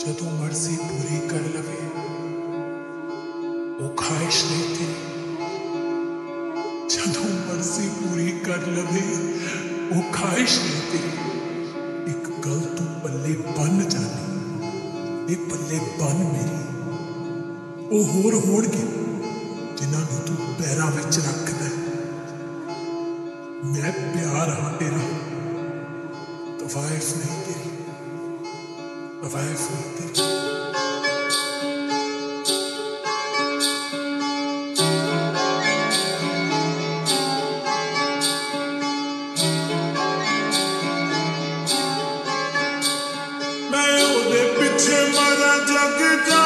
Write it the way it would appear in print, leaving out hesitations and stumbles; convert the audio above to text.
जदों मर्जी पूरी कर लवे वो ख्वाहिश नहीं तेरी। जदों मर्जी पूरी कर लवे वो ख्वाहिश नहीं तेरी। एक गल तू पल्ले बन जानी, ये पल्ले बन मेरी। वो होर होणगे जिन्हां तू पैरां विच रखदा है। मैं प्यार हाँ तेरा, तवाइफ नहीं तेरी, तवाइफ नहीं तेरी। मैं ओदे पिछे मरा जग जा